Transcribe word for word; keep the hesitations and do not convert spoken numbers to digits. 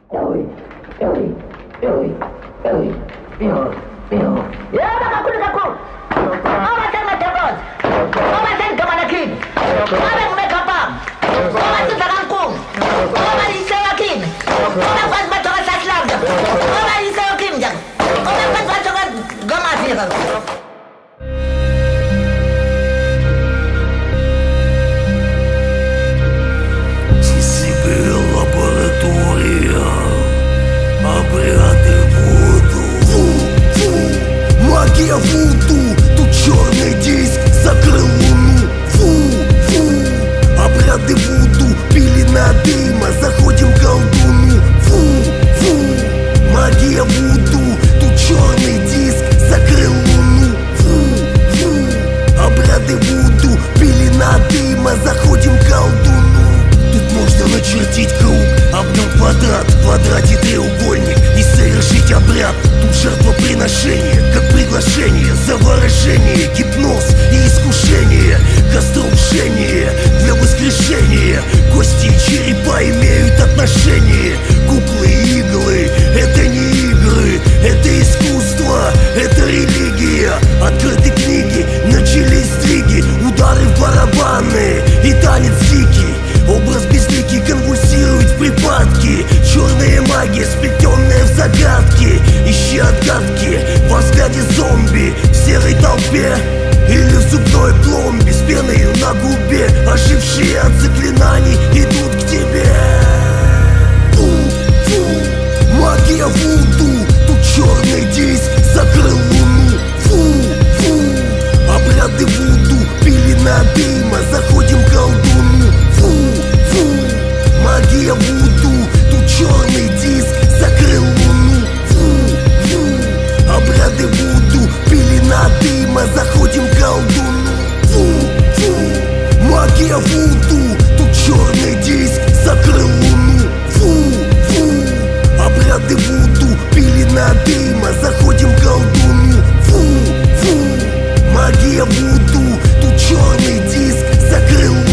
Oi, oi, oi, oi, oi, oi. Ya dah aku dekat kau. Kau macam macam bos. Kau macam kemana kid? Kau yang mereka pam. Kau macam terangkung. Kau macam saya yakin. Kau nak buat macam saya selap. Kau macam saya yakin jang. Kau nak buat macam gamas ni kan. Обряды вуду. Фу, фу, магия вуду. Тут черный диск закрыл луну. Фу, фу, обряды вуду. Пелена дыма, заходим к колдуну. Фу, фу, магия вуду. Тут черный диск закрыл луну. Фу, фу, обряды вуду. Пелена дыма, заходим к колдуну. Тут можно начертить круг, об нем квадрат, в квадрате треугольник и совершить обряд. Тут жертвоприношение, как приглашение, заворожение, гипноз и искушение, костроушение для воскрешения. Кости и черепа имеют отношение. Куклы и иглы — это не игры, это искусство, это религия. Открыты книги, начались сдвиги, удары в барабаны и танец дикий. Образ безликий конвульсирует в припадке. Черная магия, сплетенная в загадке. Ищи отгадки во взгляде зомби, в серой толпе или в зубной пломбе с пеной на губе. Ожившие от заклинаний идут к тебе. Фу, фу, магия вуду. Тут черный диск закрыл луну. Фу, фу, обряды вуду. Пелена дыма, заходим к колдуну. Фу, фу, магия вуду. Тут черный диск закрыл луну. Фу, фу, обряды вуду. Пелена дыма, заходим к колдуну. Фу, фу, магия вуду. Тут черный диск закрыл луну. Фу, фу, обряды вуду. Пелена дыма, заходим к колдуну. Фу, фу, магия вуду. Тут черный диск закрыл луну.